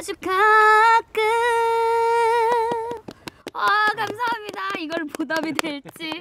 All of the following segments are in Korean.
아주 가끔. 아, 감사합니다. 이걸 보답이 될지.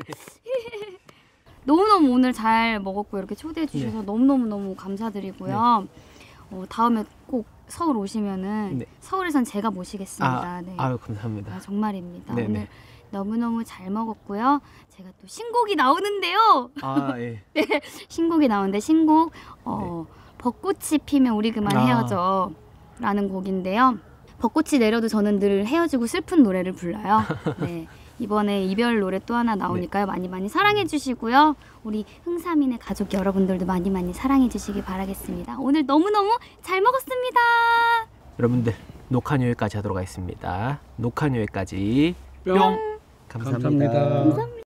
너무너무 오늘 잘 먹었고 이렇게 초대해 주셔서 네. 너무너무 감사드리고요. 네. 다음에 꼭 서울 오시면은 네. 서울에선 제가 모시겠습니다. 네. 아유, 감사합니다. 정말입니다. 네네. 오늘 너무너무 잘 먹었고요. 제가 또 신곡이 나오는데요. 아, 예. 네, 신곡이 나오는데 신곡 네. 벚꽃이 피면 우리 그만 헤어져 라는 곡인데요. 벚꽃이 내려도 저는 늘 헤어지고 슬픈 노래를 불러요. 네. 이번에 이별 노래 또 하나 나오니까요. 네. 많이 사랑해 주시고요. 우리 흥사민의 가족 여러분들도 많이 사랑해 주시기 바라겠습니다. 오늘 너무너무 잘 먹었습니다. 여러분들 녹화는 여기까지 하도록 하겠습니다. 녹화는 여기까지. 뿅. 감사합니다. 감사합니다.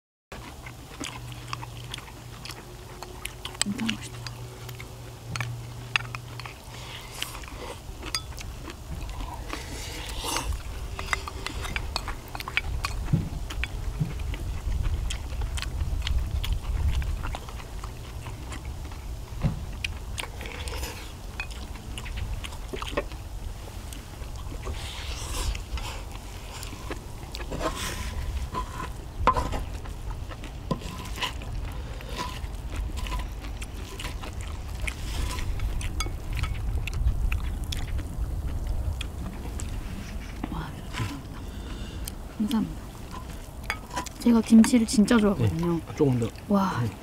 감사합니다. 제가 김치를 진짜 좋아하거든요. 네, 조금 더. 와. 네.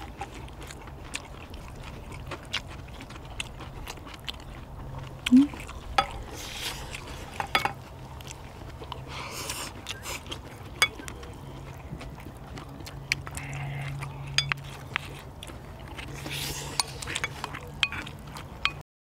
음.